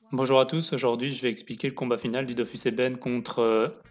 Bonjour à tous, aujourd'hui je vais expliquer le combat final du Dofus Eben contre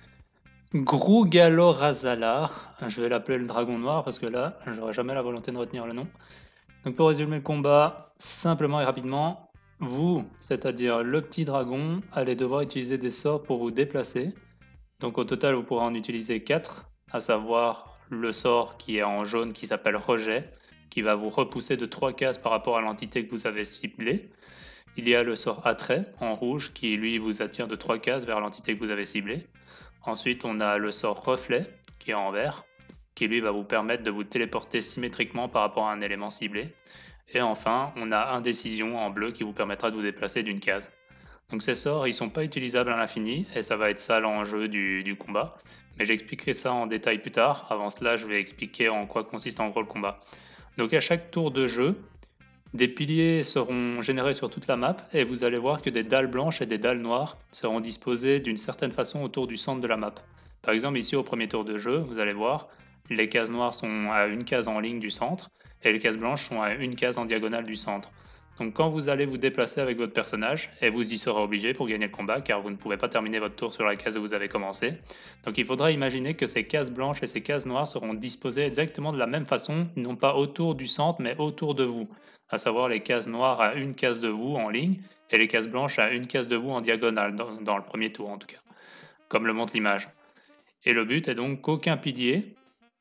Grugalorazalar. Je vais l'appeler le dragon noir parce que là, j'aurai jamais la volonté de retenir le nom. Donc pour résumer le combat, simplement et rapidement, vous, c'est-à-dire le petit dragon, allez devoir utiliser des sorts pour vous déplacer. Donc au total, vous pourrez en utiliser 4, à savoir le sort qui est en jaune qui s'appelle Rejet, qui va vous repousser de 3 cases par rapport à l'entité que vous avez ciblée. Il y a le sort Attrait en rouge qui lui vous attire de 3 cases vers l'entité que vous avez ciblée. Ensuite, on a le sort Reflet qui est en vert, qui lui va vous permettre de vous téléporter symétriquement par rapport à un élément ciblé. Et enfin, on a Indécision en bleu qui vous permettra de vous déplacer d'une case. Donc ces sorts, ils sont pas utilisables à l'infini et ça va être ça l'enjeu du combat. Mais j'expliquerai ça en détail plus tard. Avant cela, je vais expliquer en quoi consiste en gros le combat. Donc à chaque tour de jeu, des piliers seront générés sur toute la map et vous allez voir que des dalles blanches et des dalles noires seront disposées d'une certaine façon autour du centre de la map. Par exemple, ici au premier tour de jeu, vous allez voir, les cases noires sont à une case en ligne du centre et les cases blanches sont à une case en diagonale du centre. Donc quand vous allez vous déplacer avec votre personnage, et vous y serez obligé pour gagner le combat car vous ne pouvez pas terminer votre tour sur la case où vous avez commencé, donc il faudra imaginer que ces cases blanches et ces cases noires seront disposées exactement de la même façon, non pas autour du centre mais autour de vous, à savoir les cases noires à une case de vous en ligne et les cases blanches à une case de vous en diagonale, dans le premier tour en tout cas, comme le montre l'image. Et le but est donc qu'aucun pilier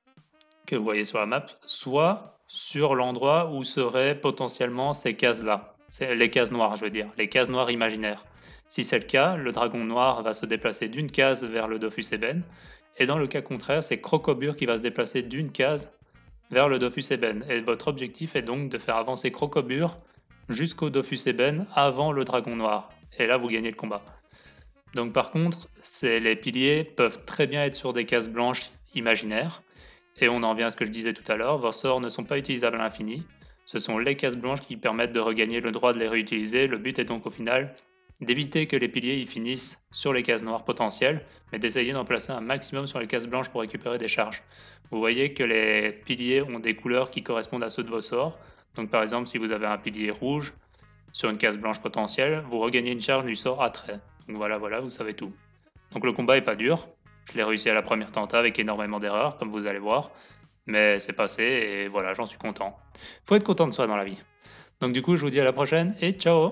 que vous voyez sur la map soit sur l'endroit où seraient potentiellement ces cases-là. C'est les cases noires, je veux dire, les cases noires imaginaires. Si c'est le cas, le dragon noir va se déplacer d'une case vers le Dofus Eben, et dans le cas contraire, c'est Crocobur qui va se déplacer d'une case vers le Dofus Eben. Et votre objectif est donc de faire avancer Crocobur jusqu'au Dofus Eben avant le dragon noir. Et là, vous gagnez le combat. Donc par contre, les piliers peuvent très bien être sur des cases blanches imaginaires. Et on en vient à ce que je disais tout à l'heure, vos sorts ne sont pas utilisables à l'infini. Ce sont les cases blanches qui permettent de regagner le droit de les réutiliser. Le but est donc au final d'éviter que les piliers y finissent sur les cases noires potentielles, mais d'essayer d'en placer un maximum sur les cases blanches pour récupérer des charges. Vous voyez que les piliers ont des couleurs qui correspondent à ceux de vos sorts. Donc par exemple, si vous avez un pilier rouge sur une case blanche potentielle, vous regagnez une charge du sort Attrait. Donc voilà, vous savez tout. Donc le combat est pas dur. Je l'ai réussi à la première tentative avec énormément d'erreurs, comme vous allez voir. Mais c'est passé et voilà, j'en suis content. Faut être content de soi dans la vie. Donc du coup, je vous dis à la prochaine et ciao.